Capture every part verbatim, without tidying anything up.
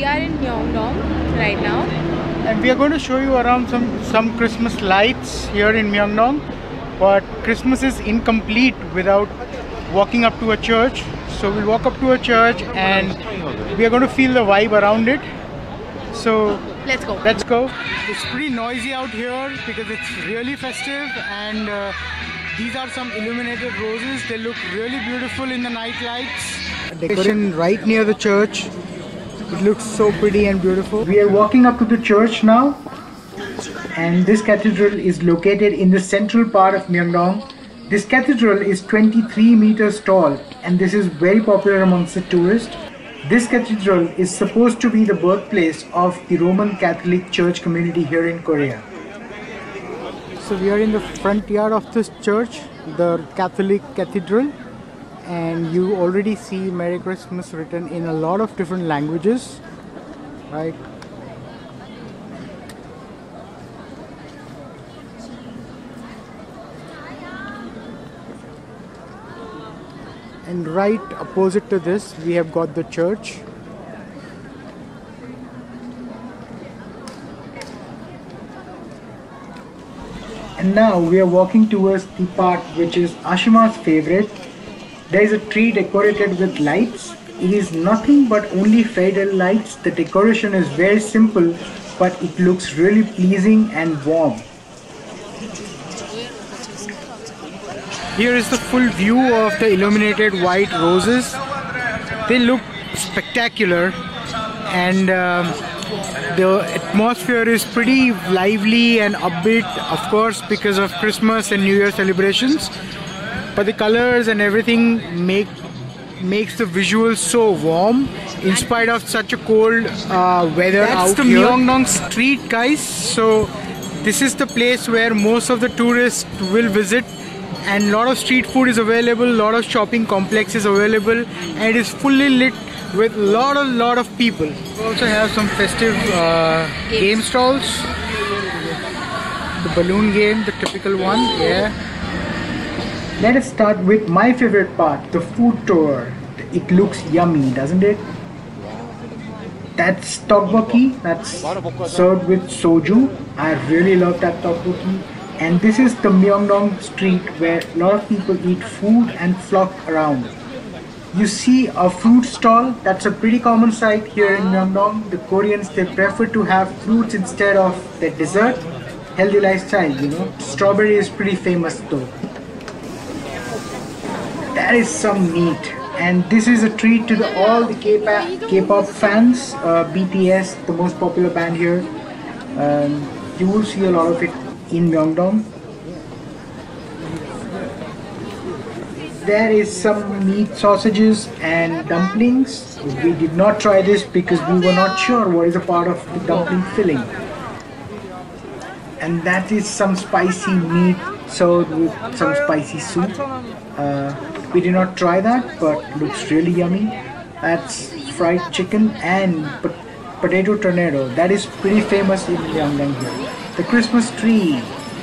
we are in Myeongdong right now. And we are going to show you around some, some Christmas lights here in Myeongdong. But Christmas is incomplete without walking up to a church. So we'll walk up to a church and we are going to feel the vibe around it. So let's go. Let's go. It's pretty noisy out here because it's really festive, and uh, these are some illuminated roses. They look really beautiful in the night lights. Decoration right near the church. It looks so pretty and beautiful. We are walking up to the church now, and this cathedral is located in the central part of Myeongdong. This cathedral is twenty-three meters tall, and this is very popular amongst the tourists. This cathedral is supposed to be the birthplace of the Roman Catholic Church community here in Korea. So we are in the front yard of this church, the Catholic Cathedral, and you already see Merry Christmas written in a lot of different languages, right? And right opposite to this, we have got the church. And now we are walking towards the part which is Ashima's favorite. There is a tree decorated with lights. It is nothing but only fairy lights. The decoration is very simple, but it looks really pleasing and warm. Here is the full view of the illuminated white roses. They look spectacular, and um, the atmosphere is pretty lively and upbeat, of course, because of Christmas and New Year celebrations. But the colors and everything make makes the visuals so warm in spite of such a cold uh, weather out here. That's the Myeongdong street, guys. So this is the place where most of the tourists will visit. And a lot of street food is available, a lot of shopping complexes available, and it is fully lit with a lot of lot of people. We also have some festive uh, game stalls. The balloon game, the typical one, yeah. Let us start with my favorite part, the food tour. It looks yummy, doesn't it? That's tteokbokki, that's served with soju. I really love that tteokbokki. And this is the Myeongdong street where a lot of people eat food and flock around. You see a fruit stall. That's a pretty common sight here in Myeongdong. The Koreans, they prefer to have fruits instead of their dessert. Healthy lifestyle, you know. Strawberry is pretty famous though. That is some meat. And this is a treat to the, all the K-pop fans. Uh, B T S, the most popular band here. Um, you will see a lot of it in Myeongdong. There is some meat sausages and dumplings. We did not try this because we were not sure what is a part of the dumpling filling. And that is some spicy meat served with some spicy soup. Uh, we did not try that, but looks really yummy. That's fried chicken and pot potato tornado. That is pretty famous in Myeongdong here. The Christmas tree,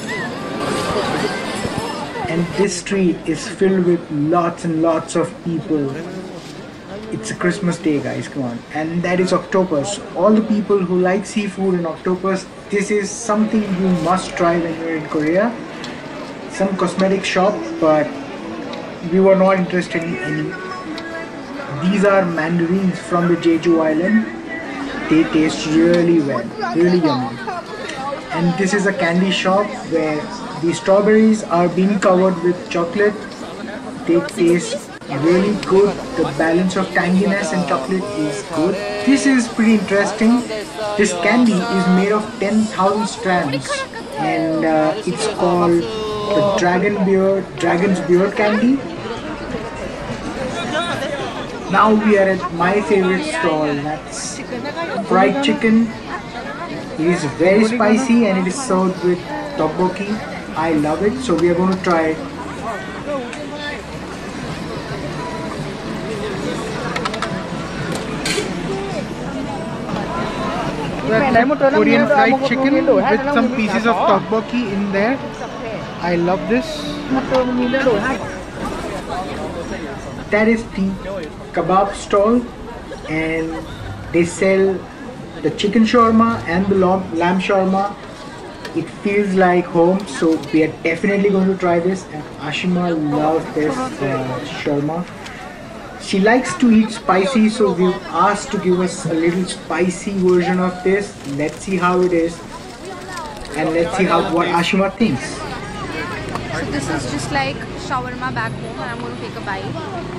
and this street is filled with lots and lots of people. It's a Christmas day, guys, come on. And that is octopus. All the people who like seafood and octopus, this is something you must try when you're in Korea. Some cosmetic shop, but we were not interested in any. These are mandarins from the Jeju Island. They taste really well, really yummy. And this is a candy shop where the strawberries are being covered with chocolate. They taste really good. The balance of tanginess and chocolate is good. This is pretty interesting. This candy is made of ten thousand strands, and uh, it's called the dragon beard, dragon's beard candy. Now we are at my favorite stall. That's fried chicken. It is very spicy and it is served with tteokbokki. I love it, so we are going to try it. Korean fried chicken with some pieces of tteokbokki in there. I love this. That is the kebab stall, and They sell the chicken shawarma and the lamb lamb shawarma. It feels like home, so we are definitely going to try this. And Ashima loves this uh, shawarma. She likes to eat spicy, so we've asked to give us a little spicy version of this. Let's see how it is, and let's see how what Ashima thinks. So this is just like shawarma back home, and I'm going to take a bite.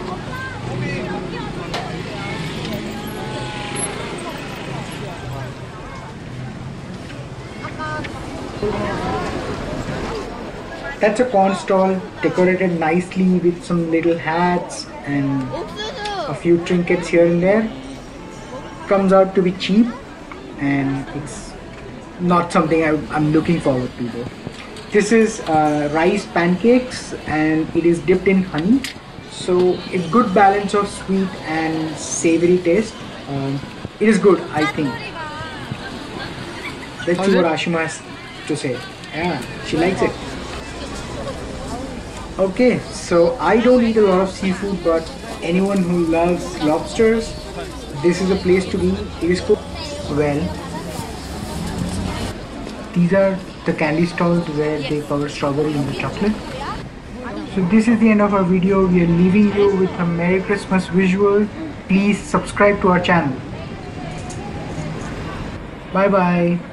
That's a corn stall decorated nicely with some little hats and a few trinkets here and there. Comes out to be cheap, and it's not something I, I'm looking forward to though. This is uh, rice pancakes, and it is dipped in honey, so it's good balance of sweet and savory taste. Um, it is good, I think. Let's see what Ashima has to say. Yeah, she likes it. Okay, so I don't eat a lot of seafood, but anyone who loves lobsters, this is a place to be. It is cooked well. These are the candy stalls where they cover strawberry in the chocolate. So this is the end of our video. We are leaving you with a Merry Christmas visual. Please subscribe to our channel. Bye bye.